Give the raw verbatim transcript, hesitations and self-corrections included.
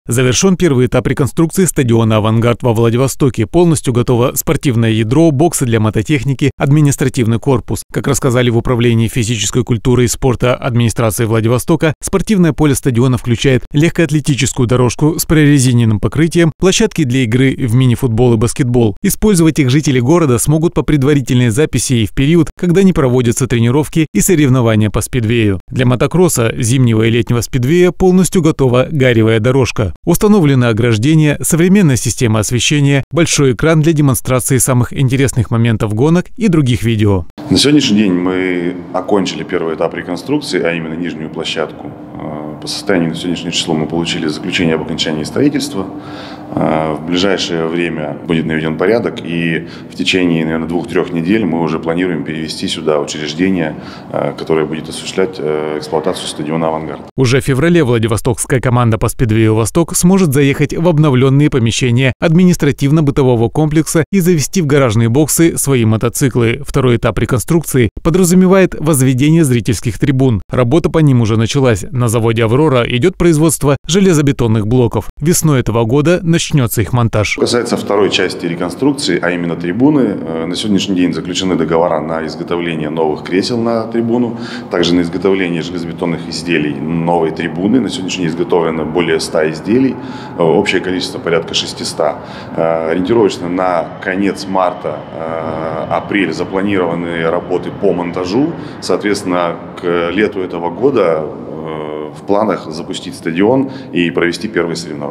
Завершен первый этап реконструкции стадиона «Авангард» во Владивостоке. Полностью готово спортивное ядро, боксы для мототехники, административный корпус. Как рассказали в Управлении физической культуры и спорта администрации Владивостока, спортивное поле стадиона включает легкоатлетическую дорожку с прорезиненным покрытием, площадки для игры в мини-футбол и баскетбол. Использовать их жители города смогут по предварительной записи и в период, когда не проводятся тренировки и соревнования по спидвею. Для мотокросса, зимнего и летнего спидвея полностью готова гаревая дорожка. Установлено ограждение, современная система освещения, большой экран для демонстрации самых интересных моментов гонок и других видео. На сегодняшний день мы окончили первый этап реконструкции, а именно нижнюю площадку. По состоянию на сегодняшнее число мы получили заключение об окончании строительства. В ближайшее время будет наведен порядок, и в течение, наверное, двух-трех недель мы уже планируем перевести сюда учреждение, которое будет осуществлять эксплуатацию стадиона «Авангард». Уже в феврале владивостокская команда по спидвею «Восток» сможет заехать в обновленные помещения административно-бытового комплекса и завести в гаражные боксы свои мотоциклы. Второй этап реконструкции подразумевает возведение зрительских трибун. Работа по ним уже началась. На заводе «Аврора» идет производство железобетонных блоков. Весной этого года начнется их монтаж. Что касается второй части реконструкции, а именно трибуны, на сегодняшний день заключены договора на изготовление новых кресел на трибуну, также на изготовление железобетонных изделий новой трибуны. На сегодняшний день изготовлено более ста изделий, общее количество порядка шестисот. Ориентировочно на конец марта, апрель запланированы работы по монтажу. Соответственно, к лету этого года в планах запустить стадион и провести первые соревнования.